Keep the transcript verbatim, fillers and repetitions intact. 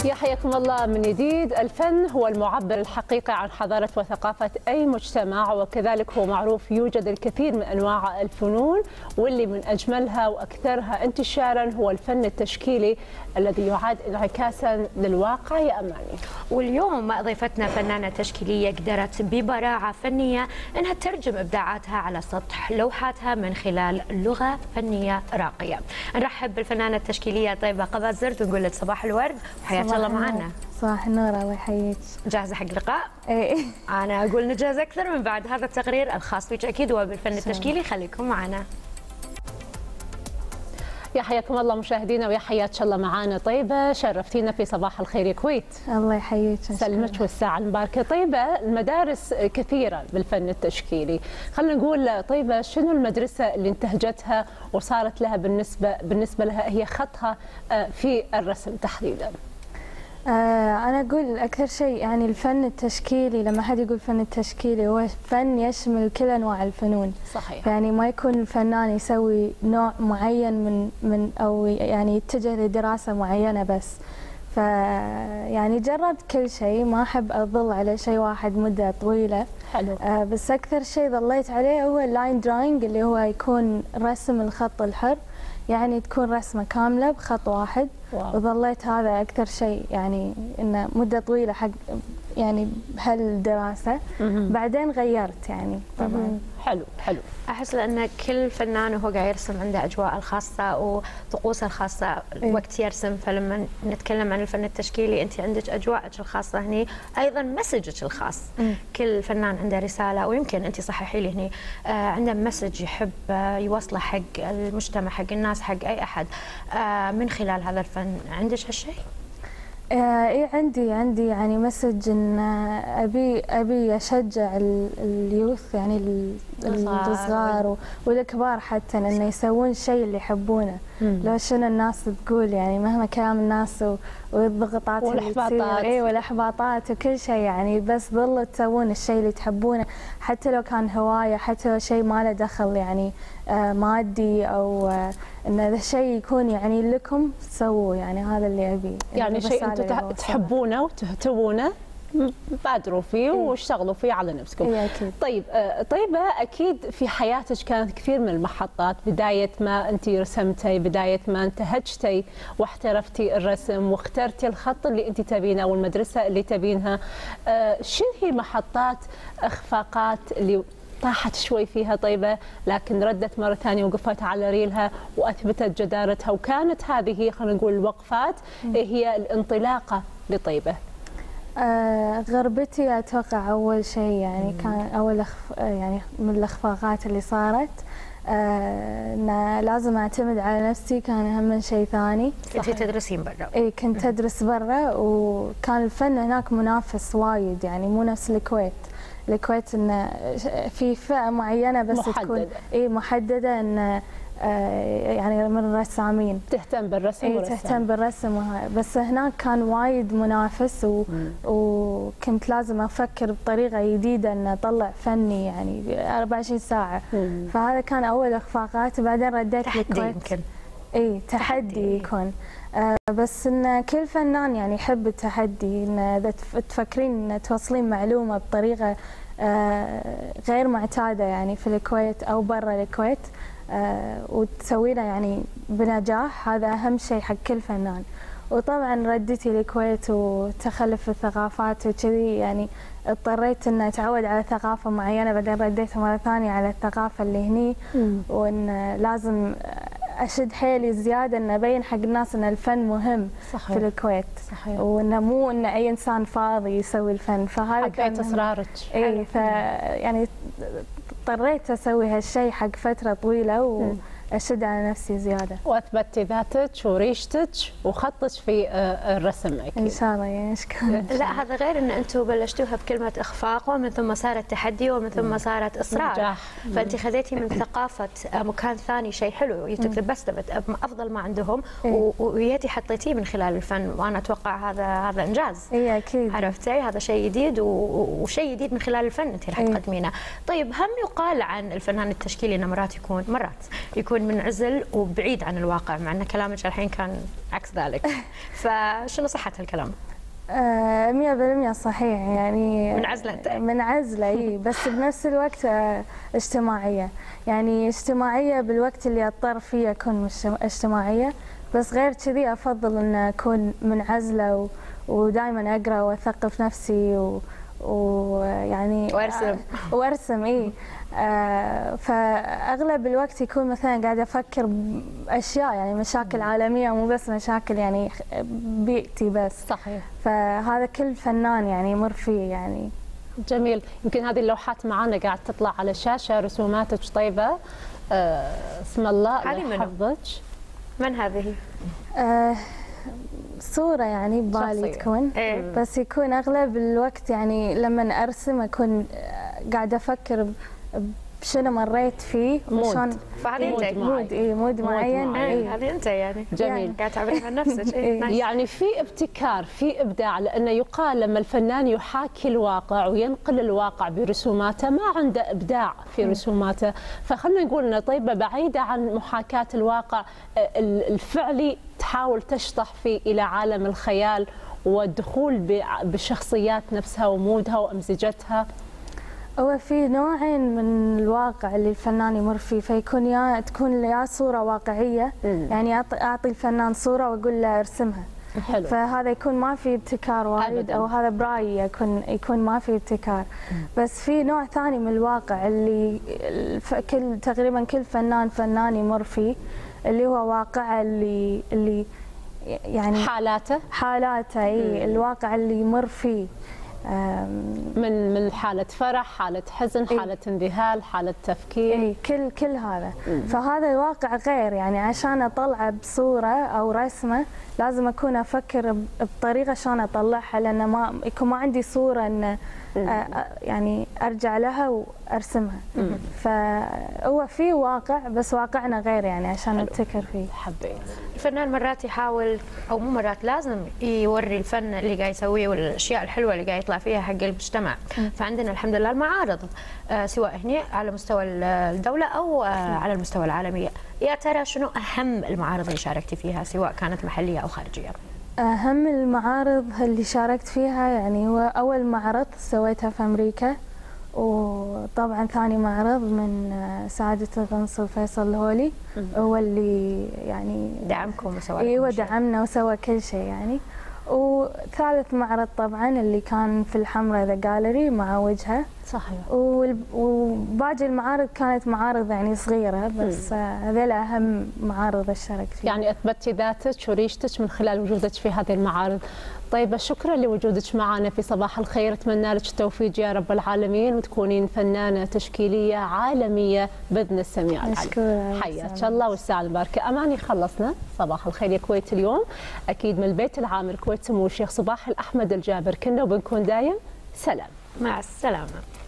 يا حياكم الله من جديد. الفن هو المعبر الحقيقي عن حضارة وثقافة أي مجتمع، وكذلك هو معروف يوجد الكثير من أنواع الفنون، واللي من أجملها وأكثرها انتشارا هو الفن التشكيلي الذي يعاد انعكاسا للواقع. يا أماني، واليوم ضيفتنا فنانة تشكيلية قدرت ببراعة فنية أنها تترجم إبداعاتها على سطح لوحاتها من خلال لغة فنية راقية. نرحب بالفنانة التشكيلية طيبة قبازرت ونقول لك صباح الورد وحياك الله معنا. صباح النور، الله يحييك. جاهزة حق اللقاء؟ ايه، أنا أقول نجهز أكثر من بعد هذا التقرير الخاص بك أكيد وبالفن التشكيلي. خليكم معنا. يا حياكم الله مشاهدينا ويا حياك الله معانا. طيبة، شرفتينا في صباح الخير يا كويت. الله يحييك. سلمك والساعة المباركة. طيبة، المدارس كثيرة بالفن التشكيلي، خلينا نقول طيبة شنو المدرسة اللي انتهجتها وصارت لها بالنسبة بالنسبة لها هي خطها في الرسم تحديدا؟ آه أنا أقول أكثر شيء يعني الفن التشكيلي، لما حد يقول فن التشكيلي هو فن يشمل كل أنواع الفنون. صحيح. يعني ما يكون الفنان يسوي نوع معين من من أو يعني يتجه لدراسة معينة بس. ف يعني جربت كل شيء، ما أحب أظل على شيء واحد مدة طويلة. حلو. آه بس أكثر شيء ظليت عليه هو اللاين دراينج، اللي هو يكون رسم الخط الحر، يعني تكون رسمة كاملة بخط واحد. واو. وظليت هذا أكثر شيء يعني إنه مدة طويلة حق يعني بهالدراسة. بعدين غيرت يعني طبعا. حلو حلو. أحس لأن كل فنان وهو قاعد يرسم عنده أجواء الخاصة وطقوسه الخاصة وقت يرسم، فلما نتكلم عن الفن التشكيلي أنت عندك أجواءك الخاصة هني، أيضا مسجك الخاص. مم. كل فنان عنده رسالة، ويمكن أنت صححي لي هني آه عنده مسج يحب آه يوصله حق المجتمع، حق الناس، حق أي أحد آه من خلال هذا الفن. عندك هالشيء؟ آه اي عندي عندي يعني مسج ان ابي ابي اشجع اليوث، يعني الصغار والكبار حتى انه يسوون الشيء اللي يحبونه. لو شنو الناس تقول، يعني مهما كلام الناس والضغطات والاحباطات اي والاحباطات وكل شيء، يعني بس ظلوا تسوون الشيء اللي تحبونه، حتى لو كان هوايه، حتى لو شيء ما له دخل يعني آه مادي، او آه ان هذا الشيء يكون يعني لكم سووا، يعني هذا اللي ابي. يعني شيء انتم تحبونه وتهتوونه بادروا فيه واشتغلوا فيه على نفسكم. إيه أكيد. طيب طيبة، اكيد في حياتك كانت كثير من المحطات، بدايه ما انت رسمتي، بدايه ما انتهجتي واحترفتي الرسم واخترتي الخط اللي انت تبينه او المدرسه اللي تبينها. شنو هي محطات اخفاقات اللي طاحت شوي فيها طيبة لكن ردت مرة ثانية وقفت على ريلها وأثبتت جدارتها، وكانت هذه خلينا نقول الوقفات هي الانطلاقة لطيبة؟ آه غربتي أتوقع أول شيء، يعني مم. كان أول أخف يعني من الإخفاقات اللي صارت. آه أن لازم أعتمد على نفسي، كان أهم شيء ثاني. كنت تدرسين برا؟ إي كنت أدرس برا، وكان الفن هناك منافس وايد، يعني مو نفس الكويت. الكويت انه في فئه معينه بس محددة. تكون اي محدده، ان آه يعني من الرسامين تهتم بالرسم. اي تهتم بالرسم وهاي. بس هناك كان وايد منافس، و... وكنت لازم افكر بطريقه جديده ان اطلع فني يعني أربعة وعشرين ساعه. مم. فهذا كان اول اخفاقات. بعدين رديت تحدي يمكن. اي تحدي, تحدي يكون. آه بس ان كل فنان يعني يحب التحدي، ان اذا تفكرين ان توصلين معلومه بطريقه آه غير معتاده يعني في الكويت او برا الكويت، آه وتسوينها يعني بنجاح، هذا اهم شيء حق كل فنان. وطبعا ردتي الكويت وتخلف الثقافات وكذي، يعني اضطريت ان اتعود على ثقافه معينه، بعدين رديت مره ثانيه على الثقافه اللي هني. مم. وان لازم اشد حيلي زياده ان ابين حق الناس ان الفن مهم. صحيح. في الكويت. صحيح. وانه مو ان اي انسان فاضي يسوي الفن. فهذا كان اصرارك. اي ف يعني اضطريت اسوي هالشيء حق فتره طويله و أشد على نفسي زيادة. وأثبتي ذاتك وريشتك وخطك في الرسم أكيد. إن شاء الله يشكرك. لا هذا غير أن أنتم بلشتوها بكلمة إخفاق، ومن ثم صارت تحدي، ومن ثم صارت إصرار. نجاح. فأنت خذيتي من ثقافة مكان ثاني شيء حلو، بس أفضل ما عندهم، وياتي حطيتيه من خلال الفن، وأنا أتوقع هذا هذا إنجاز. إي أكيد. عرفتي هذا شيء جديد، وشيء جديد من خلال الفن أنت راح تقدمينه. طيب هم يقال عن الفنان التشكيلي أنه مرات يكون مرات يكون يكون منعزل وبعيد عن الواقع، مع ان كلامك الحين كان عكس ذلك. فشنو صحة هالكلام؟ آه، مية بالمية صحيح، يعني منعزلة أنت؟ منعزلة اي، بس بنفس الوقت آه، اجتماعية. يعني اجتماعية بالوقت اللي اضطر فيه اكون مش اجتماعية، بس غير كذي افضل ان اكون منعزلة و... ودائما اقرا واثقف نفسي و... ويعني وارسم وارسم اي. آه فاغلب الوقت يكون مثلا قاعده افكر باشياء، يعني مشاكل عالميه مو بس مشاكل يعني بيئتي بس. صحيح. فهذا كل فنان يعني يمر فيه يعني. جميل. يمكن هذه اللوحات معانا قاعد تطلع على الشاشه، رسوماتك طيبه. آه اسم الله يحفظك. من هذه؟ آه صورة يعني ببالي تكون، إيه؟ بس يكون أغلب الوقت يعني لما أرسم أكون قاعدة أفكر بشنو مريت فيه وشون. فهذه انت مود اي مود معين. إيه هذه انت يعني جميل. قاعد تعبرين عن نفسك. إيه؟ يعني في ابتكار، في ابداع، لانه يقال لما الفنان يحاكي الواقع وينقل الواقع برسوماته ما عنده ابداع في رسوماته. فخلنا نقول ان طيبه بعيده عن محاكاه الواقع الفعلي، تحاول تشطح فيه الى عالم الخيال والدخول بالشخصيات نفسها ومودها وامزجتها. هو في نوعين من الواقع اللي الفنان يمر فيه، فيكون يا تكون يا صورة واقعية، مم. يعني أعطي الفنان صورة وأقول له ارسمها. حلو. فهذا يكون ما في ابتكار وايد أبداً. أو هذا برأيي يكون يكون ما في ابتكار. مم. بس في نوع ثاني من الواقع اللي كل تقريبا كل فنان فنان يمر فيه، اللي هو واقعه اللي اللي يعني حالاته حالاته اي الواقع اللي يمر فيه، من من حالة فرح، حالة حزن، حالة إيه؟ انذهال، حالة تفكير. اي كل كل هذا. مم. فهذا الواقع غير، يعني عشان اطلعه بصورة او رسمة لازم اكون افكر بطريقة شلون اطلعها، لان ما يكون ما عندي صورة ان يعني ارجع لها وارسمها. مم. فهو في واقع بس واقعنا غير، يعني عشان نبتكر فيه. حبيت. الفنان مرات يحاول او مو مرات لازم يوري الفن اللي قاعد يسويه والاشياء الحلوه اللي قاعد يطلع فيها حق المجتمع. مم. فعندنا الحمد لله المعارض آه سواء هنا على مستوى الدوله او آه على المستوى العالمي. يا ترى شنو اهم المعارض اللي شاركتي فيها سواء كانت محليه او خارجيه؟ أهم المعارض اللي شاركت فيها يعني هو أول معرض سويتها في أمريكا، وطبعا ثاني معرض من سعادة القنصل فيصل الهولي هو اللي يعني دعمكم وسوى ايوه دعمنا وسوى كل شيء يعني. وثالث معرض طبعا اللي كان في الحمراء ذا جاليري مع وجهه. صحيح. وباقي المعارض كانت معارض يعني صغيره، بس هذول اهم معارض اشتركت فيها. يعني اثبتي ذاتك وريشتك من خلال وجودك في هذه المعارض. طيب شكرا لوجودك معنا في صباح الخير، اتمنى لك التوفيق يا رب العالمين وتكونين فنانه تشكيليه عالميه باذن السميع العليم. حياك الله والساعه المباركه. اماني خلصنا صباح الخير يا كويت اليوم، اكيد من البيت العامر كويت سمو الشيخ صباح الاحمد الجابر، كنا وبنكون دايم سلام. مع السلامه.